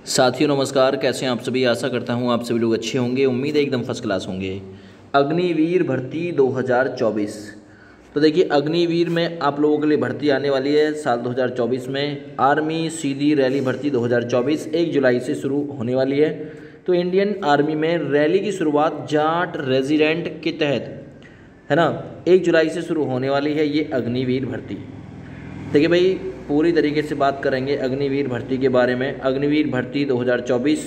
साथियों नमस्कार, कैसे हैं आप सभी। आशा करता हूं आप सभी लोग अच्छे होंगे। उम्मीद है एकदम फर्स्ट क्लास होंगे। अग्निवीर भर्ती 2024। तो देखिए, अग्निवीर में आप लोगों के लिए भर्ती आने वाली है साल 2024 में। आर्मी सीधी रैली भर्ती 2024 1 जुलाई से शुरू होने वाली है। तो इंडियन आर्मी में रैली की शुरुआत जाट रेजिडेंट के तहत है ना 1 जुलाई से शुरू होने वाली है ये अग्निवीर भर्ती। देखिए भाई, पूरी तरीके से बात करेंगे अग्निवीर भर्ती के बारे में। अग्निवीर भर्ती 2024,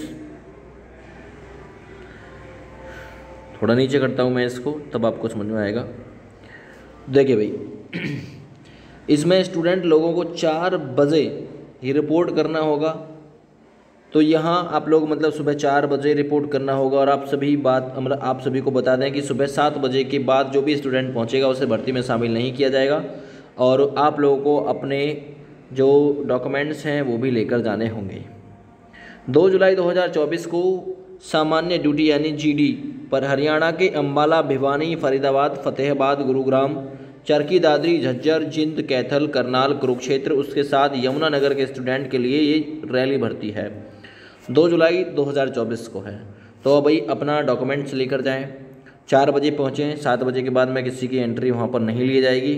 थोड़ा नीचे करता हूँ मैं इसको, तब आपको समझ में आएगा। देखिए भाई, इसमें स्टूडेंट लोगों को 4 बजे ही रिपोर्ट करना होगा। तो यहाँ आप लोग मतलब सुबह 4 बजे रिपोर्ट करना होगा। और आप सभी को बता दें कि सुबह 7 बजे के बाद जो भी स्टूडेंट पहुँचेगा उसे भर्ती में शामिल नहीं किया जाएगा। और आप लोगों को अपने जो डॉक्यूमेंट्स हैं वो भी लेकर जाने होंगे। 2 जुलाई 2024 को सामान्य ड्यूटी यानी जीडी पर हरियाणा के अंबाला, भिवानी, फरीदाबाद, फतेहाबाद, गुरुग्राम, चरखी दादरी, झज्जर, जिंद, कैथल, करनाल, कुरुक्षेत्र, उसके साथ यमुनानगर के स्टूडेंट के लिए ये रैली भर्ती है। 2 जुलाई 2024 को है। तो भाई अपना डॉक्यूमेंट्स लेकर जाएं। 4 बजे पहुँचें। 7 बजे के बाद में किसी की एंट्री वहाँ पर नहीं ली जाएगी।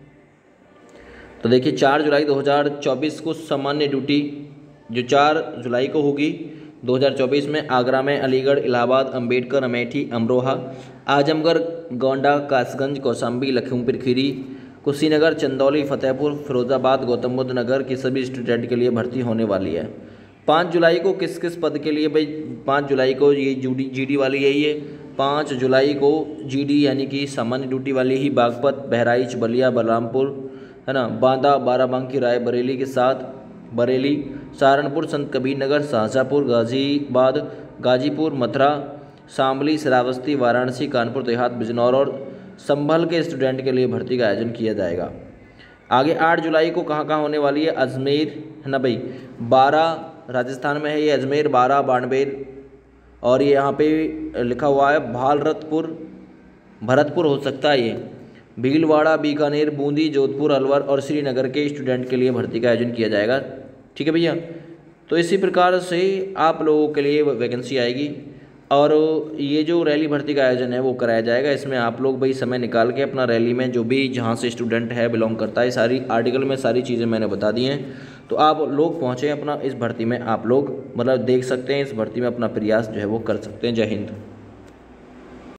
तो देखिए, 4 जुलाई 2024 को सामान्य ड्यूटी जो 4 जुलाई को होगी 2024 में आगरा में, अलीगढ़, इलाहाबाद, अंबेडकर, अमेठी, अमरोहा, आजमगढ़, गोंडा, कासगंज, कौशाम्बी, लखीमपुर खीरी, कुशीनगर, चंदौली, फतेहपुर, फिरोजाबाद, गौतम बुद्ध नगर के सभी स्टूडेंट के लिए भर्ती होने वाली है। 5 जुलाई को किस किस पद के लिए भाई? 5 जुलाई को ये जीडी वाली यही है। 5 जुलाई को जीडी यानी कि सामान्य ड्यूटी वाली ही बागपत, बहराइच, बलिया, बलरामपुर है ना, बांदा, बाराबंकी, रायबरेली के साथ बरेली, सहारनपुर, संत कबीर नगर, शाहजहाँपुर, गाजीबाद, गाजीपुर, मथुरा, शामली, श्रावस्ती, वाराणसी, कानपुर देहात, बिजनौर और संभल के स्टूडेंट के लिए भर्ती का आयोजन किया जाएगा। आगे 8 जुलाई को कहाँ कहाँ होने वाली है? अजमेर है ना भाई, 12 राजस्थान में है ये अजमेर, 12 बाड़मेर, और ये यहाँ पे लिखा हुआ है भरतपुर हो सकता है ये, भीलवाड़ा, बीकानेर, बूंदी, जोधपुर, अलवर और श्रीनगर के स्टूडेंट के लिए भर्ती का आयोजन किया जाएगा। ठीक है भैया। तो इसी प्रकार से आप लोगों के लिए वैकेंसी आएगी और ये जो रैली भर्ती का आयोजन है वो कराया जाएगा। इसमें आप लोग भाई समय निकाल के अपना रैली में जो भी जहाँ से स्टूडेंट है बिलोंग करता है, सारी आर्टिकल में सारी चीज़ें मैंने बता दी हैं। तो आप लोग पहुँचें अपना इस भर्ती में, आप लोग मतलब देख सकते हैं, इस भर्ती में अपना प्रयास जो है वो कर सकते हैं। जय हिंद।